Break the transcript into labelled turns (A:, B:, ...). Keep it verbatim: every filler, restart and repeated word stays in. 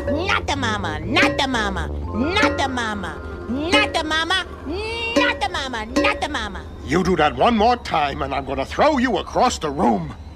A: Not the mama, not the mama, not the mama, not the mama, not the mama, not the mama.
B: You do that one more time, and I'm gonna throw you across the room.